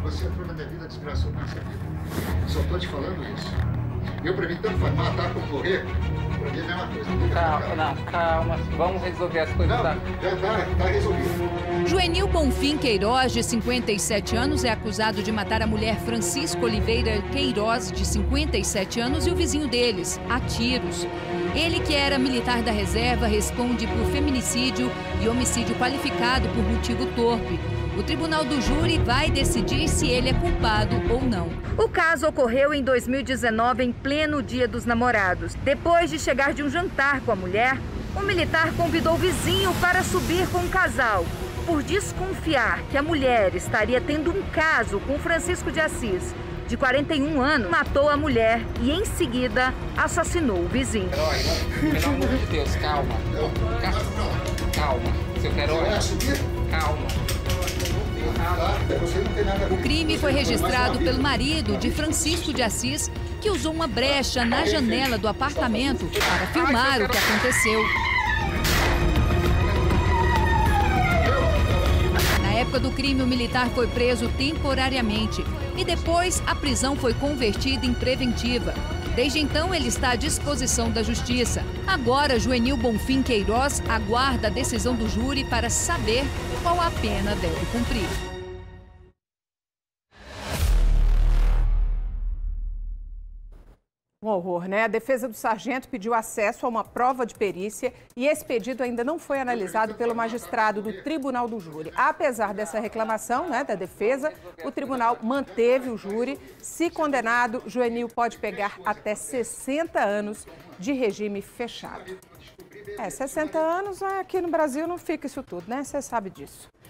Você entrou na minha vida, desgraçou com essa vida. Só tô te falando isso. Eu, pra mim, tanto faz matar como morrer, pra mim é a mesma coisa. Calma. Vamos resolver as coisas. Não, já tá resolvido. Joenil Bonfim Queiroz, de 57 anos, é acusado de matar a mulher Francisca Oliveira Queiroz, de 57 anos, e o vizinho deles, a tiros. Ele, que era militar da reserva, responde por feminicídio e homicídio qualificado por motivo torpe. O tribunal do júri vai decidir se ele é culpado ou não. O caso ocorreu em 2019, em pleno Dia dos Namorados. Depois de chegar de um jantar com a mulher, o militar convidou o vizinho para subir com o casal. Por desconfiar que a mulher estaria tendo um caso com Francisco de Assis, de 41 anos, matou a mulher e, em seguida, assassinou o vizinho. Pelo amor de Deus, calma. Calma. Seu Herói, calma. O crime foi registrado pelo marido de Francisco de Assis, que usou uma brecha na janela do apartamento para filmar o que aconteceu. Na época do crime, o militar foi preso temporariamente e depois a prisão foi convertida em preventiva. Desde então, ele está à disposição da Justiça. Agora, Joenil Bonfim Queiroz aguarda a decisão do júri para saber qual a pena deve cumprir. Um horror, né? A defesa do sargento pediu acesso a uma prova de perícia e esse pedido ainda não foi analisado pelo magistrado do tribunal do júri. Apesar dessa reclamação, né, da defesa, o tribunal manteve o júri. Se condenado, Joenil pode pegar até 60 anos de regime fechado. 60 anos aqui no Brasil não fica isso tudo, né? Você sabe disso.